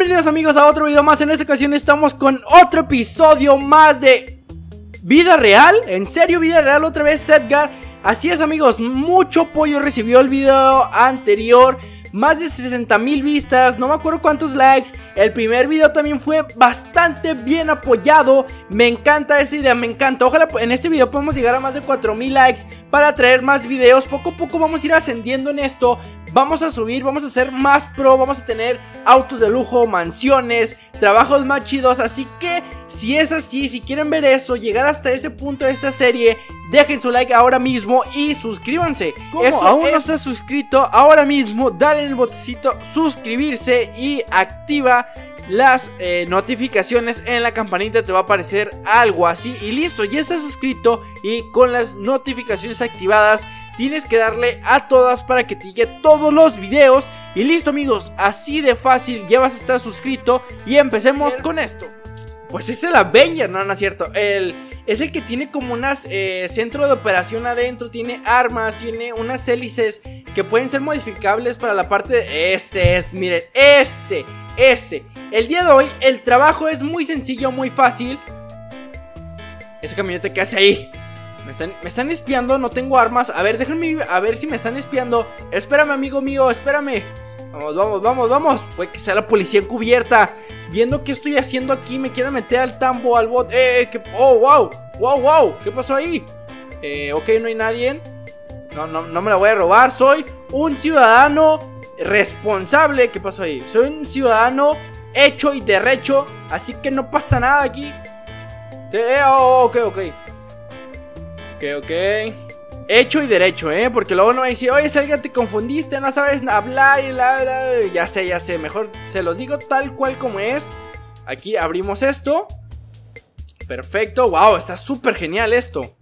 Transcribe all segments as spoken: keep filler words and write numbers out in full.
Bienvenidos amigos a otro video más. En esta ocasión estamos con otro episodio más de vida real. En serio, vida real otra vez, Edgar. Así es amigos, mucho apoyo recibió el video anterior. Más de sesenta mil vistas, no me acuerdo cuántos likes. El primer video también fue bastante bien apoyado. Me encanta esa idea, me encanta. Ojalá en este video podamos llegar a más de cuatro mil likes para traer más videos. Poco a poco vamos a ir ascendiendo en esto. Vamos a subir, vamos a ser más pro. Vamos a tener autos de lujo, mansiones, trabajos más chidos. Así que si es así, si quieren ver eso, llegar hasta ese punto de esta serie, dejen su like ahora mismo y suscríbanse. ¿Cómo? Eso aún es... no se ha suscrito, ahora mismo dale en el botoncito suscribirse y activa las eh, notificaciones. En la campanita te va a aparecer algo así y listo, ya estás suscrito y con las notificaciones activadas. Tienes que darle a todas para que te lleguen todos los videos. Y listo amigos, así de fácil, ya vas a estar suscrito. Y empecemos con esto. Pues es el Avenger, no, no es cierto. El, es el que tiene como unas eh, centro de operación adentro. Tiene armas, tiene unas hélices que pueden ser modificables para la parte de... Ese es, miren, ese, ese. El día de hoy el trabajo es muy sencillo, muy fácil. Ese camionete que hace ahí. Me están, me están espiando, no tengo armas. A ver, déjenme a ver si me están espiando. Espérame, amigo mío, espérame. Vamos, vamos, vamos, vamos. Puede que sea la policía encubierta. Viendo qué estoy haciendo aquí, me quieren meter al tambo, al bot. Eh, ¿qué? Oh, wow, wow, wow. ¿Qué pasó ahí? Eh, ok, no hay nadie. No, no, no me la voy a robar. Soy un ciudadano responsable. ¿Qué pasó ahí? Soy un ciudadano hecho y derecho. Así que no pasa nada aquí. Eh, oh, ok, ok. Ok, ok. Hecho y derecho, ¿eh? Porque luego no va a decir, oye, Sergio, te confundiste, no sabes hablar y la, la. Ya sé, ya sé, mejor se los digo tal cual como es. Aquí abrimos esto. Perfecto, wow, está súper genial esto.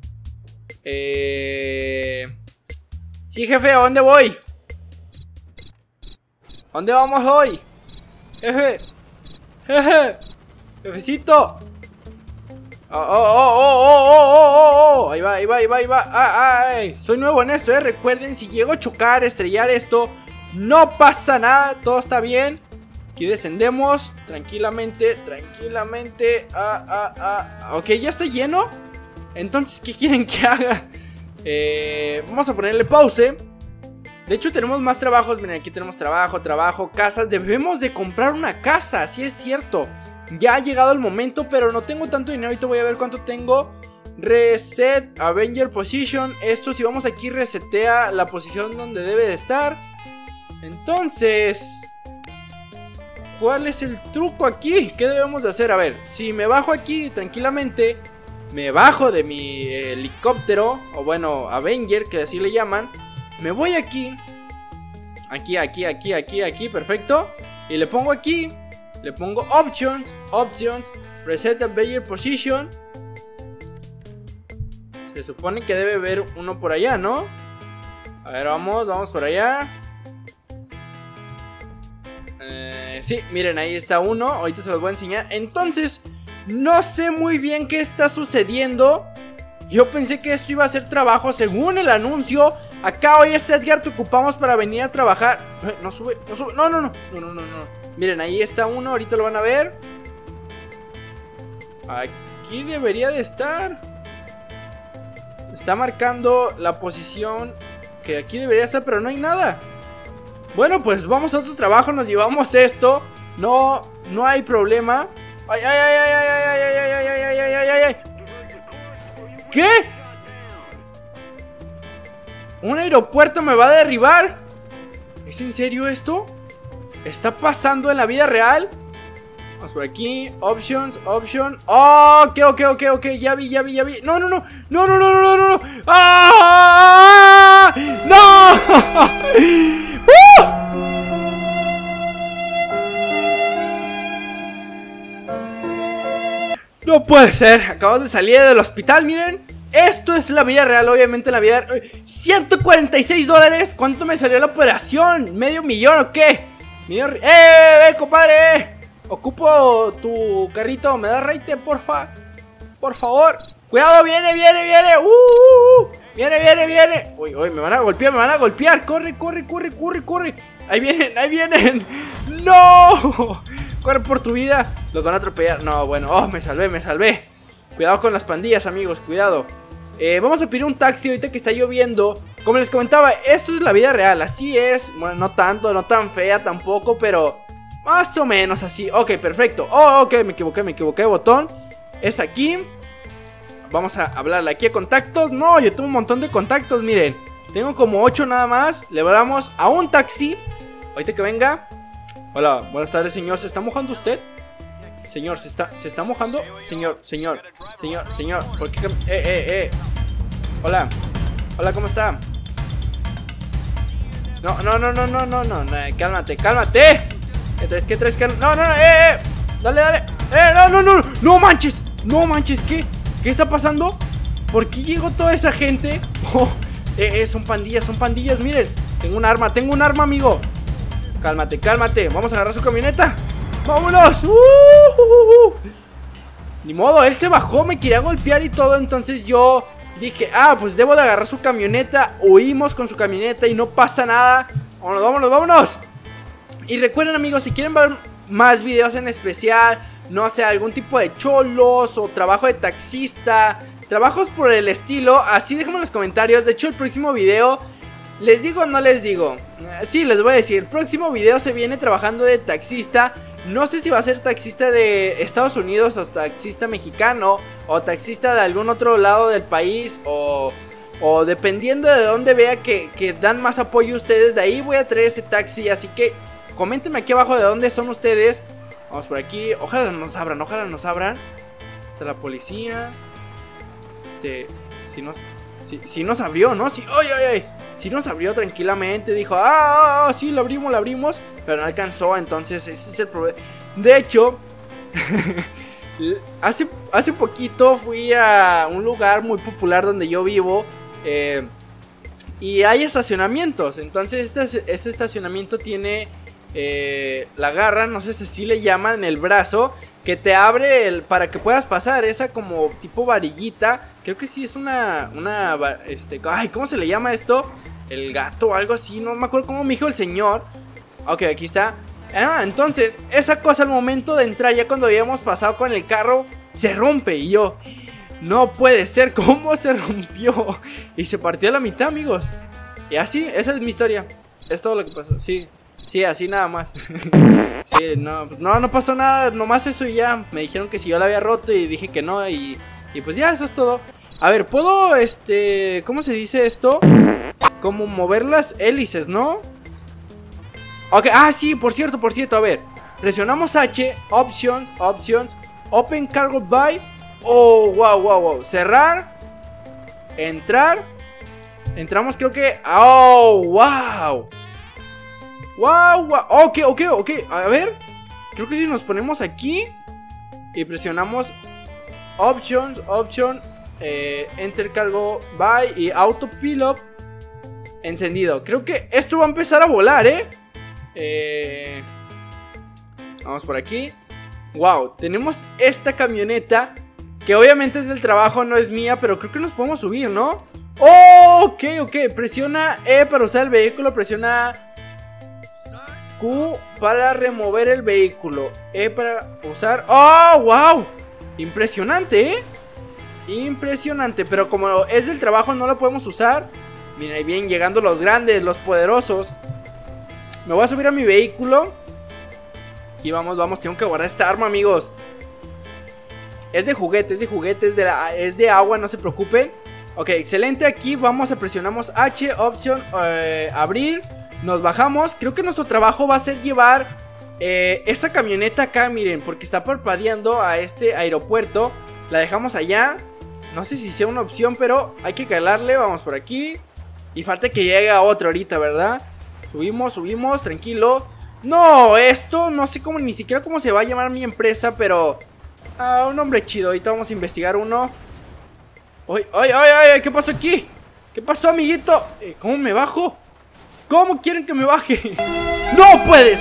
Eh... Sí, jefe, ¿a dónde voy? ¿A dónde vamos hoy? Jefe, jefe, jefecito. Oh, oh, oh, oh, oh, oh, oh, oh. Ahí va, ahí va, ahí va, ahí va. Ah, ay. Soy nuevo en esto, eh. Recuerden, si llego a chocar, estrellar esto, no pasa nada, todo está bien. Aquí descendemos, tranquilamente, tranquilamente. Ah, ah, ah. Ok, ya está lleno. Entonces, ¿qué quieren que haga? Eh, vamos a ponerle pause. De hecho, tenemos más trabajos. Miren, aquí tenemos trabajo, trabajo, casas. Debemos de comprar una casa, sí es cierto. Ya ha llegado el momento, pero no tengo tanto dinero. Ahorita voy a ver cuánto tengo. Reset Avenger Position. Esto, si vamos aquí, resetea la posición donde debe de estar. Entonces, ¿cuál es el truco aquí? ¿Qué debemos de hacer? A ver, si me bajo aquí tranquilamente, me bajo de mi eh, helicóptero, o bueno, Avenger, que así le llaman. Me voy aquí. Aquí, aquí, aquí, aquí, aquí, perfecto. Y le pongo aquí. Le pongo Options, Options, Reset Avenger Position. Se supone que debe haber uno por allá, ¿no? A ver, vamos, vamos por allá. Eh, sí, miren, ahí está uno. Ahorita se los voy a enseñar. Entonces, no sé muy bien qué está sucediendo. Yo pensé que esto iba a ser trabajo según el anuncio. Acá, oye, Edgar, te ocupamos para venir a trabajar. Eh, no sube, no sube, no, no, no, no, no, no, no. Miren, ahí está uno, ahorita lo van a ver. Aquí debería de estar. Está marcando la posición que aquí debería estar, pero no hay nada. Bueno, pues vamos a otro trabajo, nos llevamos esto. No, no hay problema. Ay, ay, ay, ay, ay, ay, ay, ay, ay, ay, ay, ay, ay. ¿Qué? ¿Un aeropuerto me va a derribar? ¿Es en serio esto? ¿Está pasando en la vida real? Vamos por aquí, options, option. Oh, ok, ok, ok, ok, ya vi, ya vi, ya vi. No, no, no, no, no, no, no, no, no. ¡Ah! ¡No! ¡Uh! No puede ser, acabamos de salir del hospital, miren. Esto es la vida real, obviamente la vida real. ciento cuarenta y seis dólares. ¿Cuánto me salió la operación? ¿Medio millón o qué? ¡Eh, eh, eh, compadre! Ocupo tu carrito, ¿me das raite, porfa? Por favor. Cuidado, viene, viene, viene. Uh, uh, uh. Viene, viene, viene. Uy, uy, me van a golpear, me van a golpear. Corre, corre, corre, corre, corre. Ahí vienen, ahí vienen. ¡No! corre por tu vida. Los van a atropellar. No, bueno, oh, me salvé, me salvé. Cuidado con las pandillas, amigos, cuidado. eh, Vamos a pedir un taxi ahorita que está lloviendo. Como les comentaba, esto es la vida real, así es. Bueno, no tanto, no tan fea tampoco, pero más o menos así. Ok, perfecto. Oh, ok, me equivoqué, me equivoqué de botón. Es aquí. Vamos a hablarle aquí a contactos. No, yo tengo un montón de contactos, miren. Tengo como ocho nada más. Le hablamos a un taxi. Ahorita que venga. Hola, buenas tardes, señor. ¿Se está mojando usted? Señor, ¿se está, ¿se está mojando? Señor, señor, señor, señor. ¿Por qué? Eh, eh, eh. Hola. Hola, ¿cómo está? No, no, no, no, no, no, no, no. Cálmate, cálmate. ¿Qué traes? ¿Qué traes? No, no, no, eh, eh. Dale, dale. Eh, no, no, no. No manches. No manches, ¿qué? ¿Qué está pasando? ¿Por qué llegó toda esa gente? Oh, eh, eh, son pandillas, son pandillas, miren. Tengo un arma, tengo un arma, amigo. Cálmate, cálmate. Vamos a agarrar su camioneta. ¡Vámonos! Uh, uh, uh. Ni modo, él se bajó, me quería golpear y todo. Entonces yo dije, ah, pues debo de agarrar su camioneta. Huimos con su camioneta y no pasa nada. Vámonos, vámonos, vámonos. Y recuerden, amigos, si quieren ver más videos en especial, no sé, algún tipo de cholos o trabajo de taxista, trabajos por el estilo, así déjenme en los comentarios. De hecho, el próximo video, ¿les digo o no les digo? Sí, les voy a decir, el próximo video se viene trabajando de taxista. No sé si va a ser taxista de Estados Unidos o taxista mexicano o taxista de algún otro lado del país, o, o dependiendo de dónde vea que, que dan más apoyo ustedes, de ahí voy a traer ese taxi. Así que coméntenme aquí abajo de dónde son ustedes. Vamos por aquí, ojalá nos abran, ojalá nos abran. Está la policía. Este, si nos, si, si nos abrió, ¿no? Si, ay, ay, ay. Si nos abrió tranquilamente, dijo, ah, ah, ah, sí, lo abrimos, lo abrimos. Pero no alcanzó, entonces ese es el problema. De hecho, hace, hace poquito fui a un lugar muy popular donde yo vivo, eh, y hay estacionamientos. Entonces este, este estacionamiento tiene eh, la garra, no sé si así le llaman, el brazo, que te abre el, para que puedas pasar. Esa como tipo varillita. Creo que sí es una, una este, ay, ¿cómo se le llama esto? El gato o algo así, no me acuerdo cómo me dijo el señor. Ok, aquí está. Ah, entonces, esa cosa al momento de entrar, ya cuando habíamos pasado con el carro, se rompe. Y yo, no puede ser, ¿cómo se rompió? Y se partió a la mitad, amigos. Y así, esa es mi historia. Es todo lo que pasó, sí. Sí, así nada más. Sí, no, no, no pasó nada, nomás eso y ya. Me dijeron que si yo la había roto y dije que no. Y, y pues ya, eso es todo. A ver, ¿puedo, este, cómo se dice esto? Como mover las hélices, ¿no? Ok, ah, sí, por cierto, por cierto, a ver. Presionamos H, Options, Options, Open Cargo By. Oh, wow, wow, wow. Cerrar. Entrar. Entramos, creo que... Oh, wow. Wow, wow. Ok, ok, ok. A ver. Creo que si nos ponemos aquí y presionamos Options, Option, eh, Enter Cargo By y Autopilot encendido. Creo que esto va a empezar a volar, ¿eh? Eh, vamos por aquí. Wow, tenemos esta camioneta que obviamente es del trabajo, no es mía, pero creo que nos podemos subir, ¿no? Oh, ok, ok, presiona E para usar el vehículo, presiona Q para remover el vehículo, E para usar... Oh, wow, impresionante, ¿eh? Impresionante, pero como es del trabajo no lo podemos usar. Miren, ahí vienen llegando los grandes, los poderosos. Me voy a subir a mi vehículo. Aquí vamos, vamos, tengo que guardar esta arma, amigos. Es de juguete, es de juguete, es de, la, es de agua, no se preocupen. Ok, excelente, aquí vamos a presionamos H, opción, eh, abrir. Nos bajamos, creo que nuestro trabajo va a ser llevar eh, esa camioneta acá, miren, porque está parpadeando a este aeropuerto. La dejamos allá. No sé si sea una opción, pero hay que calarle, vamos por aquí. Y falta que llegue a otro ahorita, ¿verdad? Subimos, subimos, tranquilo. No, esto no sé cómo, ni siquiera cómo se va a llamar mi empresa, pero... Ah, un nombre chido, ahorita vamos a investigar uno. ¡Ay, ay, ay, ay! ¿Qué pasó aquí? ¿Qué pasó, amiguito? Eh, ¿Cómo me bajo? ¿Cómo quieren que me baje? ¡No puedes!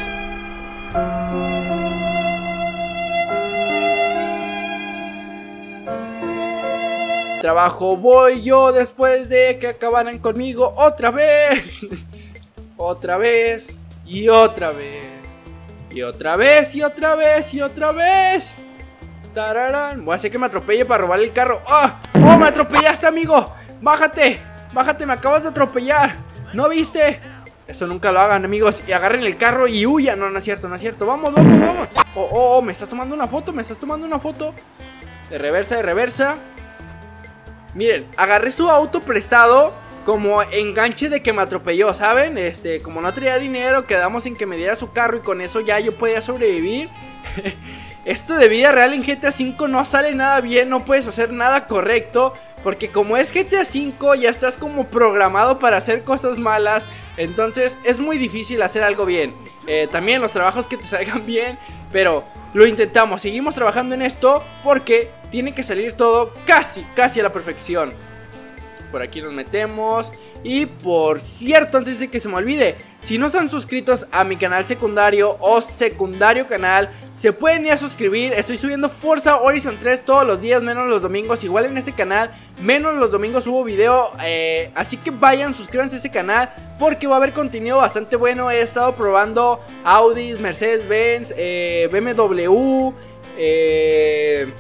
Trabajo voy yo después de que acabaran conmigo otra vez. Otra vez y otra vez. Y otra vez, y otra vez, y otra vez. Tararán. Voy a hacer que me atropelle para robar el carro. ¡Oh! ¡Oh! ¡Me atropellaste, amigo! ¡Bájate! ¡Bájate! ¡Me acabas de atropellar! ¿No viste? Eso nunca lo hagan, amigos. Y agarren el carro y huyan. No, no es cierto, no es cierto. Vamos, vamos, vamos. Oh, oh, oh, me estás tomando una foto. Me estás tomando una foto. De reversa, de reversa. Miren, agarré su auto prestado como enganche de que me atropelló, ¿saben? Este, como no traía dinero, quedamos en que me diera su carro y con eso ya yo podía sobrevivir. Esto de vida real en G T A cinco no sale nada bien, no puedes hacer nada correcto. Porque como es G T A cinco ya estás como programado para hacer cosas malas. Entonces es muy difícil hacer algo bien. eh, También los trabajos que te salgan bien. Pero lo intentamos, seguimos trabajando en esto porque tiene que salir todo casi, casi a la perfección. Por aquí nos metemos. Y por cierto, antes de que se me olvide, si no están suscritos a mi canal secundario o secundario canal, se pueden ir a suscribir. Estoy subiendo Forza Horizon tres todos los días, menos los domingos. Igual en este canal, menos los domingos subo video. eh, Así que vayan, suscríbanse a ese canal porque va a haber contenido bastante bueno. He estado probando Audis, Mercedes-Benz, eh, B M W, eh...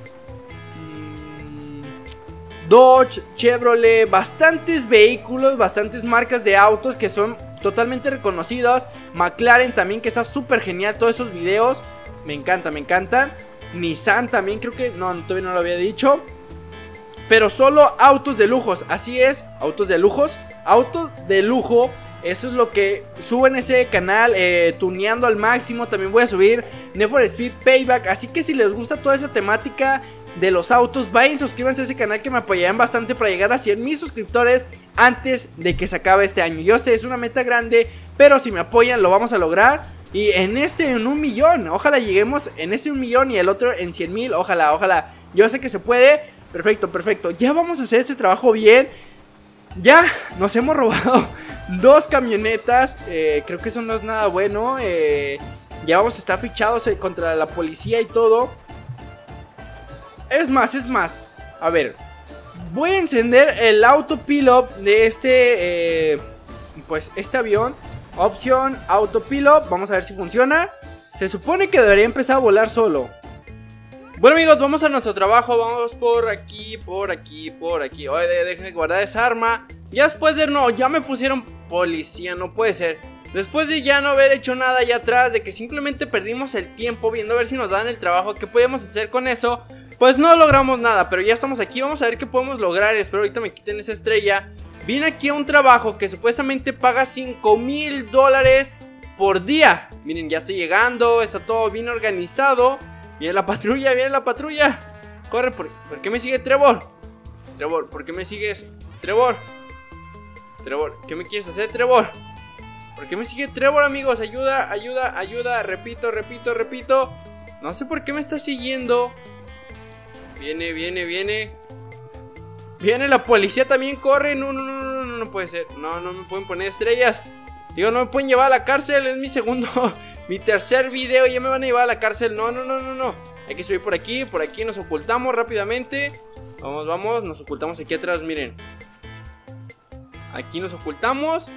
Dodge, Chevrolet, bastantes vehículos, bastantes marcas de autos que son totalmente reconocidas. McLaren también, que está súper genial todos esos videos. Me encanta, me encantan. Nissan también, creo que no, todavía no lo había dicho. Pero solo autos de lujos, así es, autos de lujos, autos de lujo. Eso es lo que subo en ese canal, eh, tuneando al máximo. También voy a subir Need for Speed Payback. Así que si les gusta toda esa temática de los autos, vayan, suscríbanse a ese canal que me apoyarán bastante para llegar a cien mil suscriptores antes de que se acabe este año. Yo sé, es una meta grande, pero si me apoyan lo vamos a lograr. Y en este, en un millón, ojalá lleguemos en este un millón y el otro en cien mil, ojalá, ojalá. Yo sé que se puede, perfecto, perfecto. Ya vamos a hacer este trabajo bien. Ya nos hemos robado dos camionetas, eh, creo que eso no es nada bueno. eh, Ya vamos a estar fichados eh, contra la policía y todo. Es más, es más, a ver, voy a encender el autopilot de este, eh, pues este avión. Opción, autopilot, vamos a ver si funciona. Se supone que debería empezar a volar solo. Bueno, amigos, vamos a nuestro trabajo. Vamos por aquí, por aquí, por aquí. Oye, déjenme guardar esa arma. Ya después de... No, ya me pusieron policía, no puede ser. Después de ya no haber hecho nada allá atrás, de que simplemente perdimos el tiempo viendo a ver si nos dan el trabajo, qué podemos hacer con eso, pues no logramos nada. Pero ya estamos aquí, vamos a ver qué podemos lograr. Espero ahorita me quiten esa estrella. Vine aquí a un trabajo que supuestamente paga cinco mil dólares por día. Miren, ya estoy llegando, está todo bien organizado. Viene la patrulla, viene la patrulla. Corre, ¿por, ¿por qué me sigue Trevor? Trevor, ¿por qué me sigues? Trevor Trevor, ¿qué me quieres hacer, Trevor? ¿Por qué me sigue Trevor, amigos? Ayuda, ayuda, ayuda. Repito, repito, repito. No sé por qué me está siguiendo. Viene, viene, viene. Viene la policía también, corre. No, no, no, no, no, no puede ser. No, no me pueden poner estrellas. Digo, no me pueden llevar a la cárcel. Es mi segundo, mi tercer video. Ya me van a llevar a la cárcel. No, no, no, no, no. Hay que subir por aquí, por aquí nos ocultamos rápidamente. Vamos, vamos, nos ocultamos aquí atrás, miren. Aquí nos ocultamos.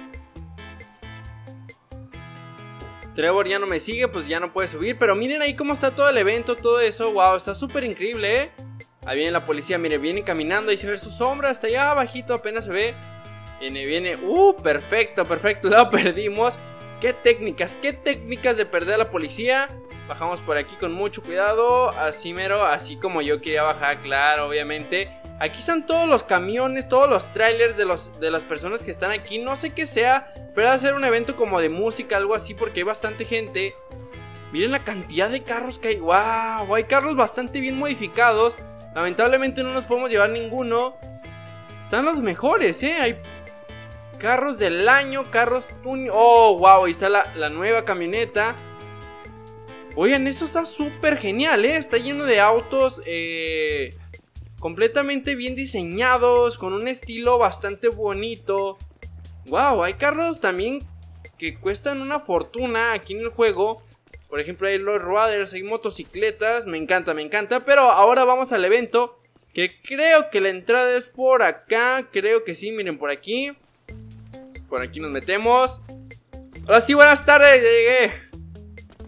Trevor ya no me sigue, pues ya no puede subir. Pero miren ahí cómo está todo el evento, todo eso. Wow, está súper increíble, ¿eh? Ahí viene la policía, miren, viene caminando. Ahí se ve su sombra, hasta allá abajito apenas se ve. Viene, viene, uh, perfecto, perfecto, lo perdimos. Qué técnicas, qué técnicas de perder a la policía. Bajamos por aquí con mucho cuidado. Así mero, así como yo quería bajar, claro, obviamente. Aquí están todos los camiones, todos los trailers de, los, de las personas que están aquí. No sé qué sea, pero va a ser un evento como de música, algo así, porque hay bastante gente. Miren la cantidad de carros que hay. Wow, hay carros bastante bien modificados. Lamentablemente no nos podemos llevar ninguno. Están los mejores, eh. Hay carros del año, carros tuning. Oh, wow, ahí está la, la nueva camioneta. Oigan, eso está súper genial, eh. Está lleno de autos eh, completamente bien diseñados, con un estilo bastante bonito. Wow, hay carros también que cuestan una fortuna aquí en el juego. Por ejemplo, hay los Riders, hay motocicletas. Me encanta, me encanta. Pero ahora vamos al evento, que creo que la entrada es por acá. Creo que sí, miren, por aquí. Por aquí nos metemos. Hola, sí, buenas tardes, ya llegué.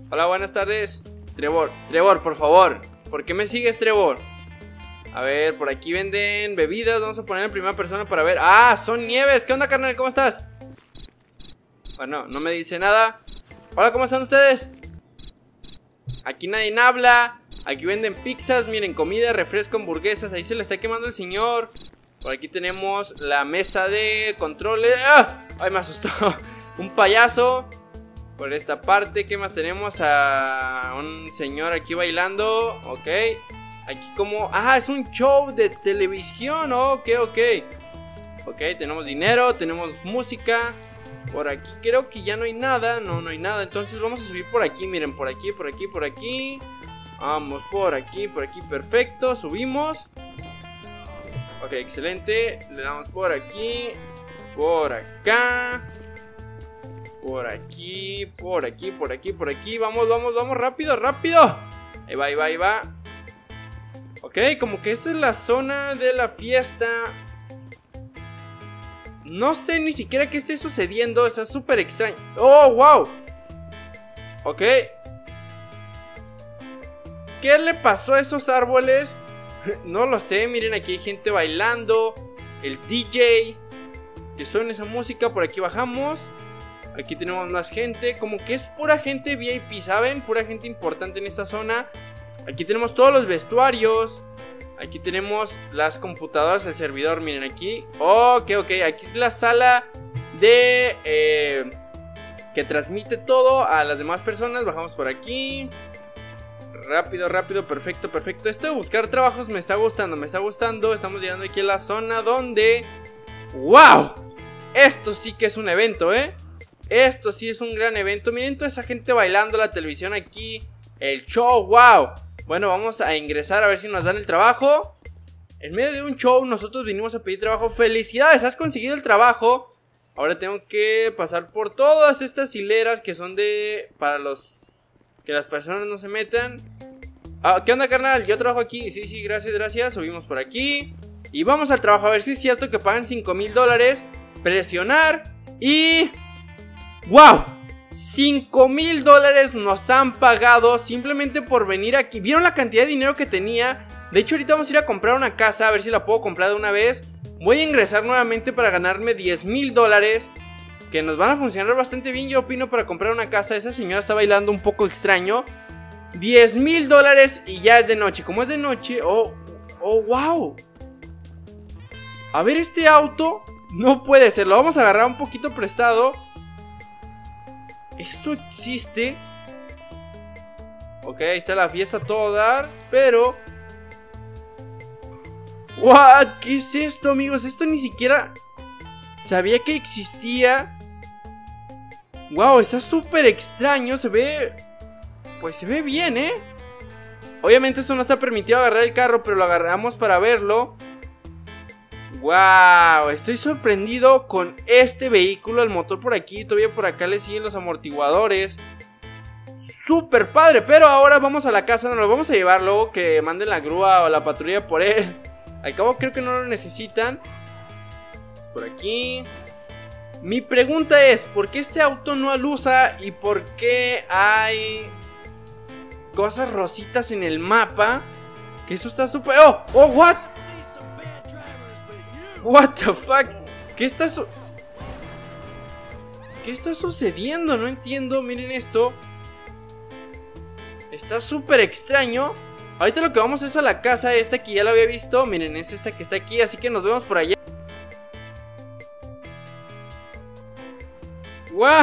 Hola, buenas tardes. Trevor, Trevor, por favor. ¿Por qué me sigues, Trevor? A ver, por aquí venden bebidas. Vamos a poner en primera persona para ver. Ah, son Nieves. ¿Qué onda, carnal? ¿Cómo estás? Bueno, no me dice nada. Hola, ¿cómo están ustedes? Aquí nadie habla. Aquí venden pizzas, miren, comida, refresco, hamburguesas. Ahí se le está quemando el señor. Por aquí tenemos la mesa de controles. ¡Ah! Ay, me asustó. Un payaso. Por esta parte, ¿qué más tenemos? A un señor aquí bailando. Ok. Aquí como... Ah, es un show de televisión. Ok, ok. Ok, tenemos dinero, tenemos música. Por aquí creo que ya no hay nada. No, no hay nada. Entonces vamos a subir por aquí, miren, por aquí, por aquí, por aquí. Vamos por aquí, por aquí, perfecto. Subimos. Ok, excelente. Le damos por aquí. Por acá. Por aquí, por aquí, por aquí, por aquí. Vamos, vamos, vamos, rápido, rápido. Ahí va, ahí va, ahí va. Ok, como que esta es la zona de la fiesta. No sé ni siquiera qué esté sucediendo. Está súper extraño. Oh, wow. Ok. ¿Qué le pasó a esos árboles? No lo sé, miren, aquí hay gente bailando. El D J. Que suena esa música, por aquí bajamos. Aquí tenemos más gente, como que es pura gente V I P, ¿saben? Pura gente importante en esta zona. Aquí tenemos todos los vestuarios. Aquí tenemos las computadoras, el servidor, miren aquí. Ok, ok, aquí es la sala de... Eh, que transmite todo a las demás personas. Bajamos por aquí. Rápido, rápido, perfecto, perfecto. Esto de buscar trabajos me está gustando, me está gustando. Estamos llegando aquí a la zona donde... ¡Wow! Esto sí que es un evento, ¿eh? Esto sí es un gran evento. Miren toda esa gente bailando, la televisión aquí. El show, wow. Bueno, vamos a ingresar a ver si nos dan el trabajo. En medio de un show nosotros vinimos a pedir trabajo. ¡Felicidades! Has conseguido el trabajo. Ahora tengo que pasar por todas estas hileras que son de... Para los... Que las personas no se metan. Ah, ¿qué onda, carnal? Yo trabajo aquí. Sí, sí, gracias, gracias. Subimos por aquí. Y vamos al trabajo a ver si es cierto que pagan cinco mil dólares. Presionar. Y... ¡Wow! cinco mil dólares nos han pagado simplemente por venir aquí. ¿Vieron la cantidad de dinero que tenía? De hecho, ahorita vamos a ir a comprar una casa. A ver si la puedo comprar de una vez. Voy a ingresar nuevamente para ganarme diez mil dólares. Que nos van a funcionar bastante bien, yo opino, para comprar una casa. Esa señora está bailando un poco extraño. diez mil dólares y ya es de noche. Como es de noche, oh, oh, wow. A ver, este auto no puede ser. Lo vamos a agarrar un poquito prestado. ¿Esto existe? Ok, ahí está la fiesta a todo dar. Pero... ¿What? ¿Qué es esto, amigos? Esto ni siquiera sabía que existía. Wow, está súper extraño. Se ve... Pues se ve bien, ¿eh? Obviamente eso no está permitido agarrar el carro, pero lo agarramos para verlo. Wow, estoy sorprendido con este vehículo. El motor por aquí, todavía por acá le siguen los amortiguadores. Súper padre, pero ahora vamos a la casa. Nos lo vamos a llevar luego que manden la grúa o la patrulla por él. Al cabo creo que no lo necesitan. Por aquí. Mi pregunta es, ¿por qué este auto no alusa? ¿Y por qué hay cosas rositas en el mapa? Que eso está súper... ¡Oh! ¡Oh! ¿What? What the fuck? ¿Qué está su... ¿Qué está sucediendo? No entiendo. Miren esto. Está súper extraño. Ahorita lo que vamos es a la casa esta que ya la había visto. Miren, es esta que está aquí. Así que nos vemos por allá. ¡Wow!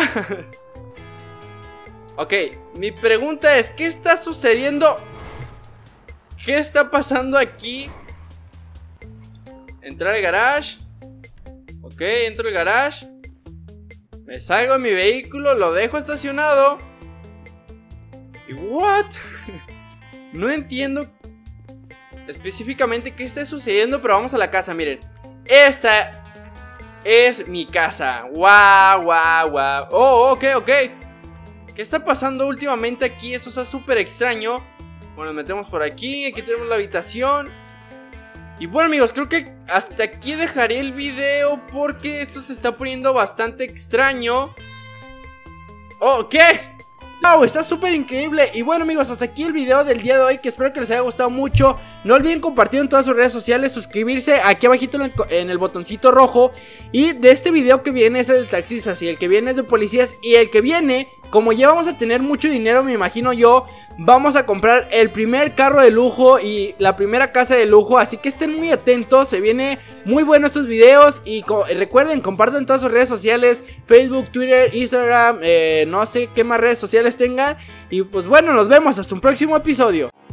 Ok, mi pregunta es, ¿qué está sucediendo? ¿Qué está pasando aquí? Entrar al garage. Ok, entro al garage. Me salgo de mi vehículo, lo dejo estacionado. ¿Y what? No entiendo específicamente qué está sucediendo, pero vamos a la casa, miren. Esta es mi casa. Wow, wow, wow. Oh, ok, ok. ¿Qué está pasando últimamente aquí? Eso está súper extraño. Bueno, nos metemos por aquí. Aquí tenemos la habitación. Y bueno, amigos, creo que hasta aquí dejaré el video porque esto se está poniendo bastante extraño. Oh, ¿qué? Wow, está súper increíble. Y bueno amigos, hasta aquí el video del día de hoy, que espero que les haya gustado mucho. No olviden compartir en todas sus redes sociales, suscribirse aquí abajito en el, en el botoncito rojo. Y de este video que viene es el de taxistas, y el que viene es de policías, y el que viene, como ya vamos a tener mucho dinero, me imagino yo, vamos a comprar el primer carro de lujo y la primera casa de lujo. Así que estén muy atentos, se viene muy bueno estos videos. Y co recuerden, compartan en todas sus redes sociales, Facebook, Twitter, Instagram, eh, no sé qué más redes sociales tengan. Y pues bueno, nos vemos hasta un próximo episodio.